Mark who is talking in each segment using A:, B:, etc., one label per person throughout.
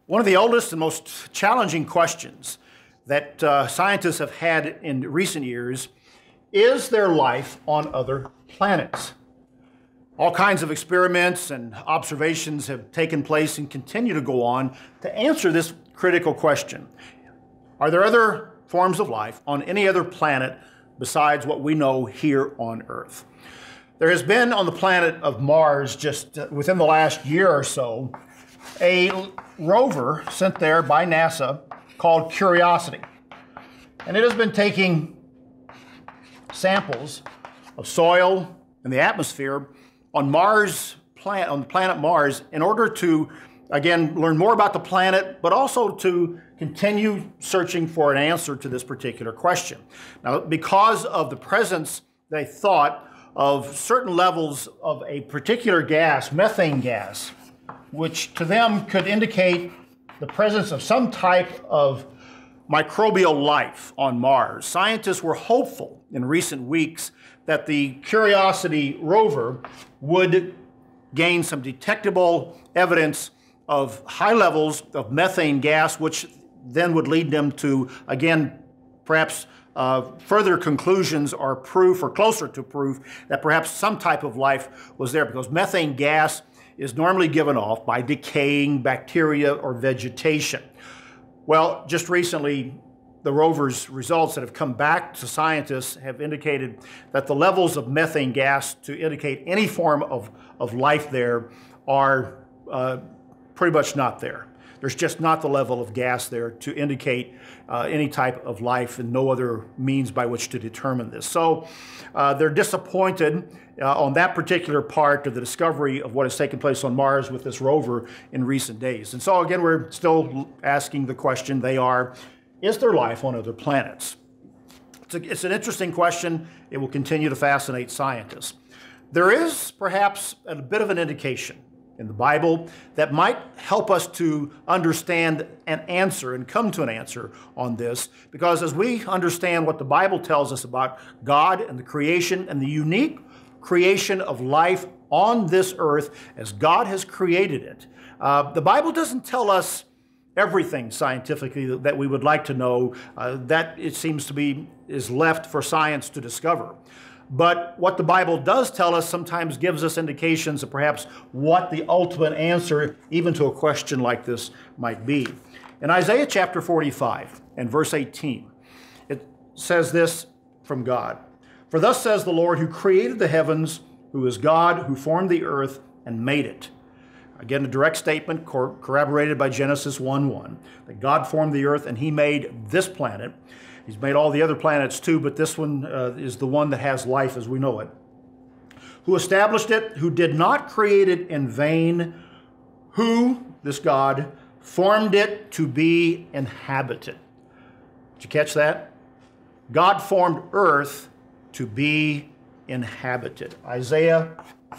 A: One of the oldest and most challenging questions that scientists have had in recent years is there life on other planets? All kinds of experiments and observations have taken place and continue to go on to answer this critical question. Are there other forms of life on any other planet besides what we know here on Earth? There has been on the planet of Mars, just within the last year or so, a rover sent there by NASA called Curiosity. And it has been taking samples of soil and the atmosphere on Mars, on the planet Mars, in order to, again, learn more about the planet, but also to continue searching for an answer to this particular question. Now, because of the presence, they thought, of certain levels of a particular gas, methane gas, which to them could indicate the presence of some type of microbial life on Mars. Scientists were hopeful in recent weeks that the Curiosity rover would gain some detectable evidence of high levels of methane gas, which then would lead them to, again, perhaps further conclusions or proof, or closer to proof, that perhaps some type of life was there, because methane gas is normally given off by decaying bacteria or vegetation. Well, just recently, the rover's results that have come back to scientists have indicated that the levels of methane gas to indicate any form of life there are pretty much not there. There's just not the level of gas there to indicate any type of life, and no other means by which to determine this. So they're disappointed on that particular part of the discovery of what has taken place on Mars with this rover in recent days. And so again, we're still asking the question, is there life on other planets? It's an interesting question. It will continue to fascinate scientists. There is perhaps a bit of an indication in the Bible that might help us to understand an answer and come to an answer on this, because as we understand what the Bible tells us about God and the creation and the unique creation of life on this earth as God has created it, the Bible doesn't tell us everything scientifically that we would like to know. That, it seems to be, is left for science to discover. But what the Bible does tell us sometimes gives us indications of perhaps what the ultimate answer, even to a question like this, might be. In Isaiah chapter 45 and verse 18, it says this from God: "For thus says the Lord, who created the heavens, who is God, who formed the earth and made it." Again, a direct statement corroborated by Genesis 1:1, that God formed the earth and he made this planet. He's made all the other planets too, but this one is the one that has life as we know it. "Who established it, who did not create it in vain, who," this God, "formed it to be inhabited." Did you catch that? God formed earth to be inhabited. Isaiah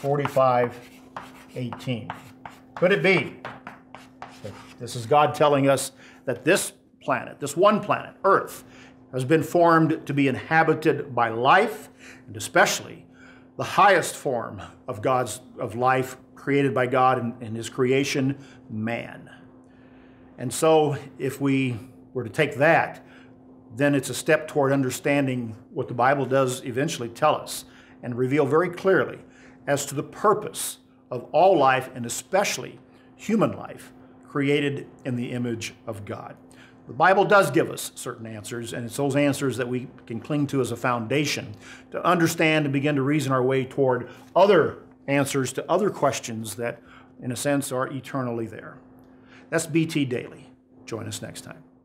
A: 45:18. Could it be that this is God telling us that this planet, this one planet, Earth, has been formed to be inhabited by life, and especially the highest form of life created by God in his creation, man? And so if we were to take that, then it's a step toward understanding what the Bible does eventually tell us and reveal very clearly as to the purpose of all life, and especially human life, created in the image of God. The Bible does give us certain answers, and it's those answers that we can cling to as a foundation to understand and begin to reason our way toward other answers to other questions that, in a sense, are eternally there. That's BT Daily. Join us next time.